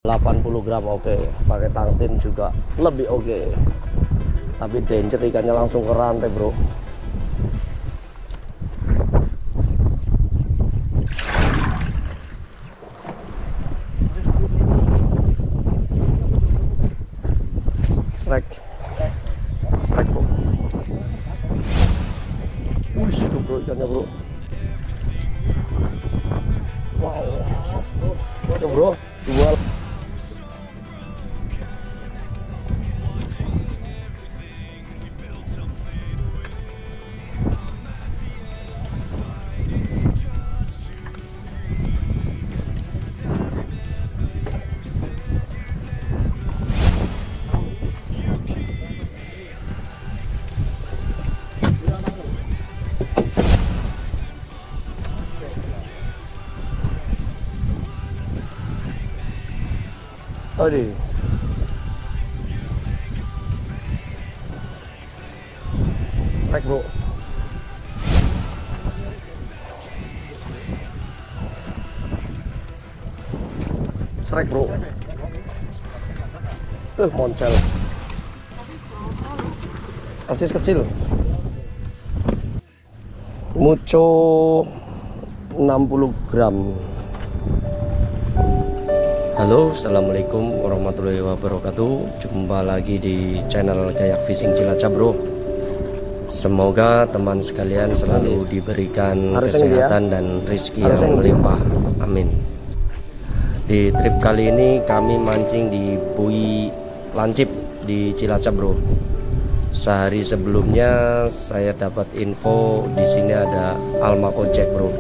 80 gram oke. Pakai tungsten juga lebih oke. Tapi danger ikannya langsung ke rantai bro. Strike bro. Wih itu bro ikannya bro. Wow ya bro, dua. Aduh. Strike bro. Strike bro. Moncel. Asis kecil. Muco 60 gram. Halo, assalamualaikum warahmatullahi wabarakatuh. Jumpa lagi di channel Kayak Fishing Cilacap bro. Semoga teman sekalian selalu diberikan kesehatan dan rezeki yang melimpah, amin. Di trip kali ini kami mancing di Bui Lancip di Cilacap bro. Sehari sebelumnya saya dapat info di sini ada Almakojek bro.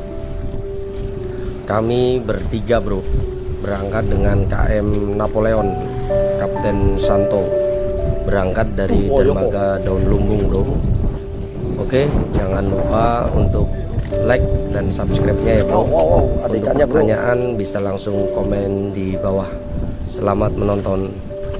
Kami bertiga bro, berangkat dengan KM Napoleon Kapten Santo, berangkat dari Dermaga Daun Lumbung bro. Oke, jangan lupa untuk like dan subscribe-nya ya bro. Untuk pertanyaan bisa langsung komen di bawah. Selamat menonton.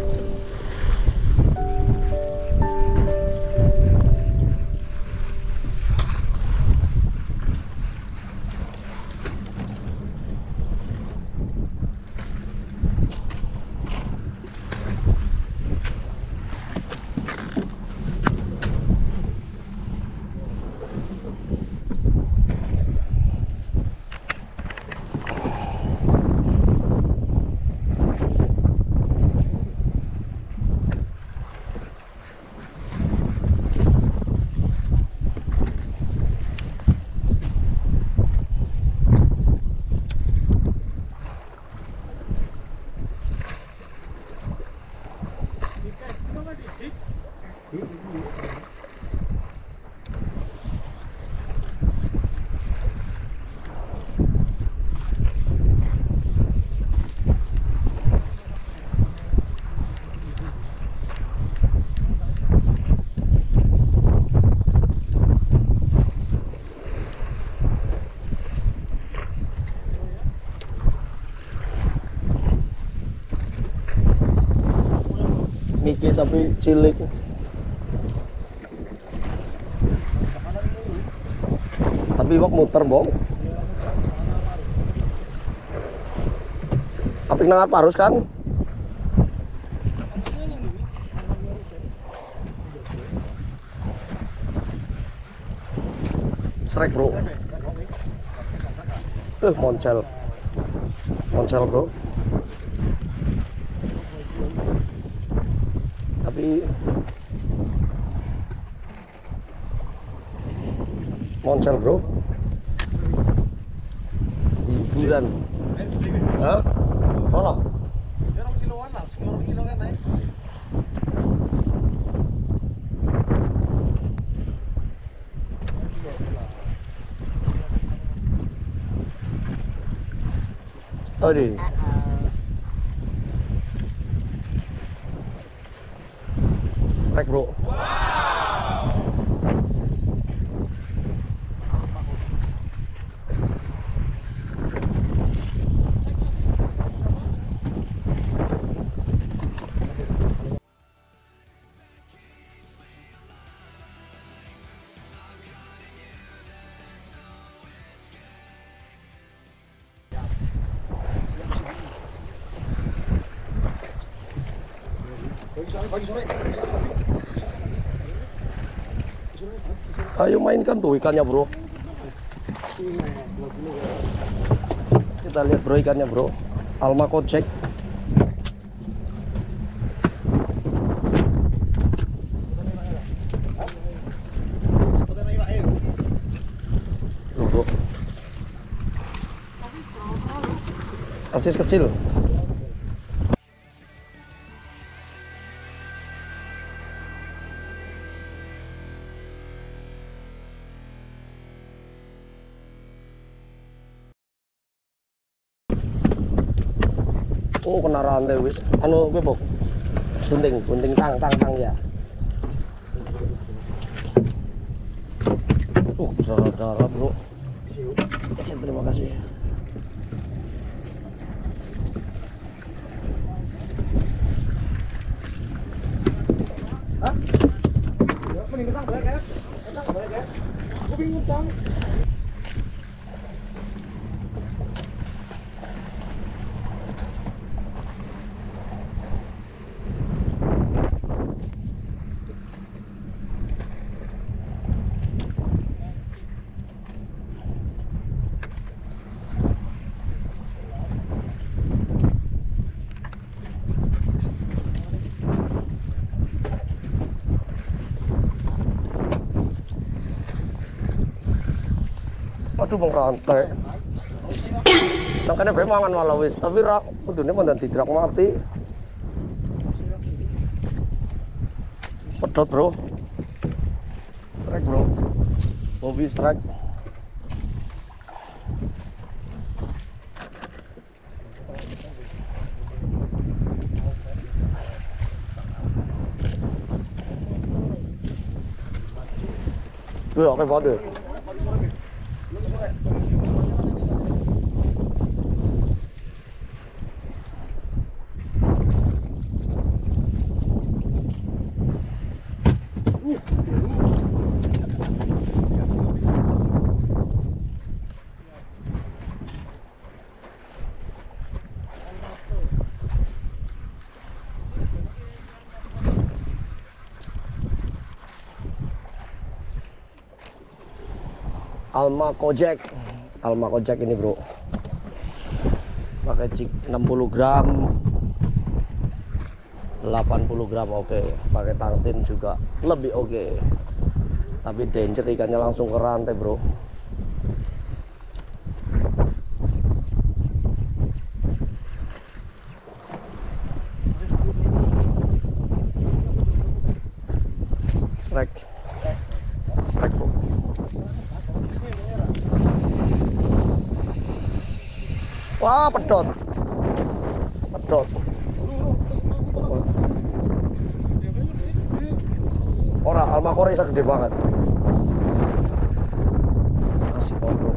Mikir tapi cilik. Tapi wak muter bong. Apik nangar parus kan? Strike bro. Moncel. Moncel bro. Tapi moncel bro. Hiburan. Hah? Mana? Kiloan lah, 10 kilo kan naik. Aduh. Strike bro. Ayo mainkan tuh ikannya bro. Kita lihat bro ikannya bro. Alma Kojek. Bro. Asis kecil. Oh kena rantai wis. Anu gue bok. Gunting tang ya. Darah bro. Terima kasih. Hah? Mending ketang balik ya. Aku bingung cang. Aduh bang rantai. Nangkane bae mangan malah wis, tapi ra kudune mandan didrak mati. Pedot bro. Strike bro. Bobby strike. Tuh oke banget. Alma Kojek ini bro, pakai cik 60 gram 80 gram oke. Pakai tungsten juga lebih oke. Tapi danger ikannya langsung ke rantai bro. Strike bro. Wah, pedot. Ora, Alma Kore iso gede banget. Asik bro.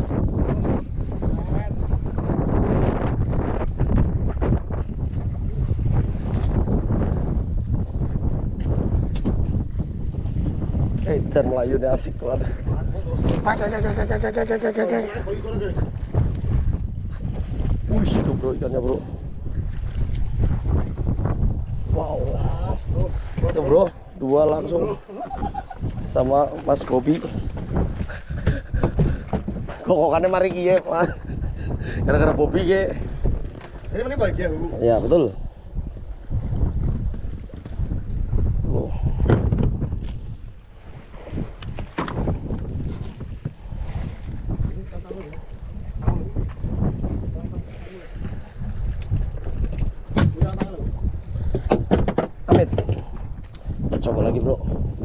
Dan Melayu ini asik banget. Wih, itu bro ikannya bro. Wow, itu bro, dua langsung sama Mas Bobby. Kokokannya mari kiye, Mas. Gara-gara Bobby kiye. Ini mana bahagia, Bu? Ya, betul. Amit. Kita coba lagi, bro.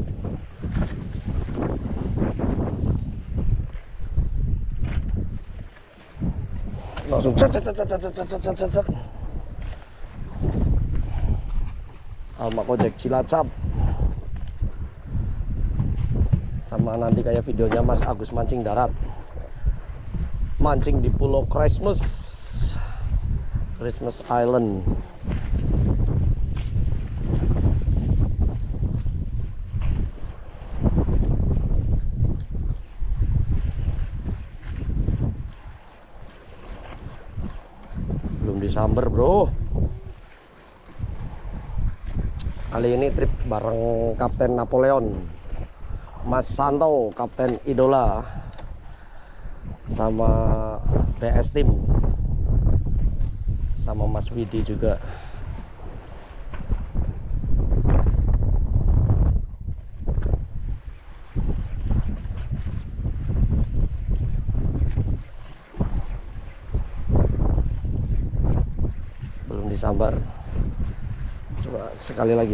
Langsung cet. Alma Kojek Cilacap. Sama nanti kayak videonya Mas Agus mancing darat. Mancing di Pulau Christmas Island. Belum disamber bro. Kali ini trip bareng Kapten Napoleon, Mas Santo, Kapten Idola, sama DS Team, sama Mas Widi juga. Belum disambar. Coba sekali lagi.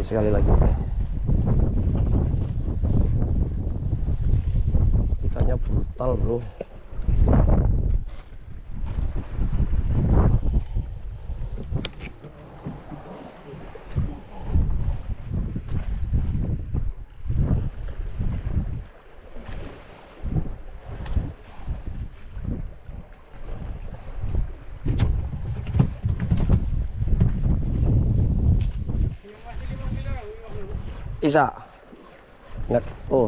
Ikannya brutal, bro. Isa, ingat, oh,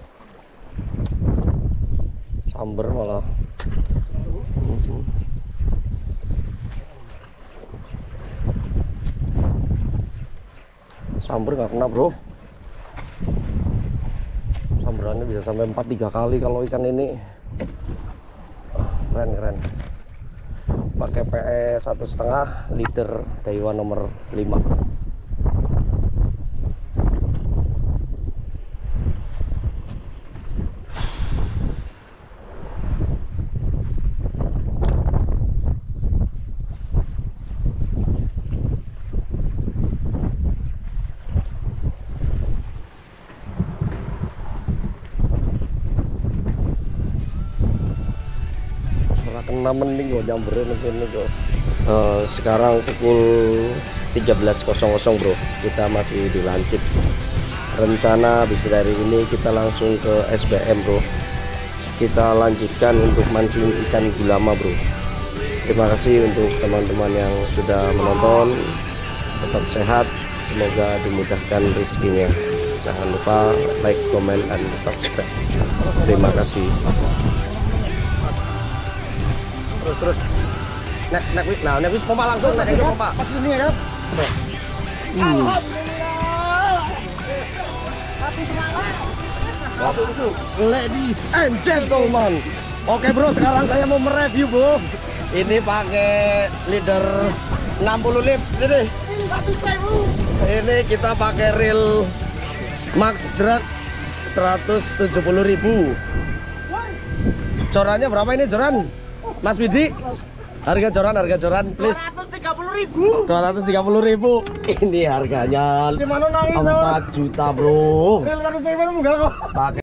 samber malah. Samber nggak kena, bro. Samberannya bisa sampai 4-3 kali kalau ikan ini. Keren. Pakai PE 1,5 liter Daiwa nomor 5. Kena mending kok jamberin ini kok. Sekarang pukul 13.00, bro. Kita masih di Lancip. Rencana habis dari ini kita langsung ke SBM, bro. Kita lanjutkan untuk mancing ikan gulama, bro. Terima kasih untuk teman-teman yang sudah menonton. Tetap sehat, semoga dimudahkan rezekinya. Jangan lupa like, comment, dan subscribe. Terima kasih. Terus nek wis pompa langsung, nek iki pompa. Sini ya. Ladies and gentlemen. Oke, bro, sekarang saya mau mereview, bro. Ini pakai leader 60 lip ini. Ini kita pakai reel Max Drag 170.000. Corannya berapa ini, Joran? Mas Widi, harga joran please. 230.000. 230.000. Ini harganya 4 juta, bro. Pakai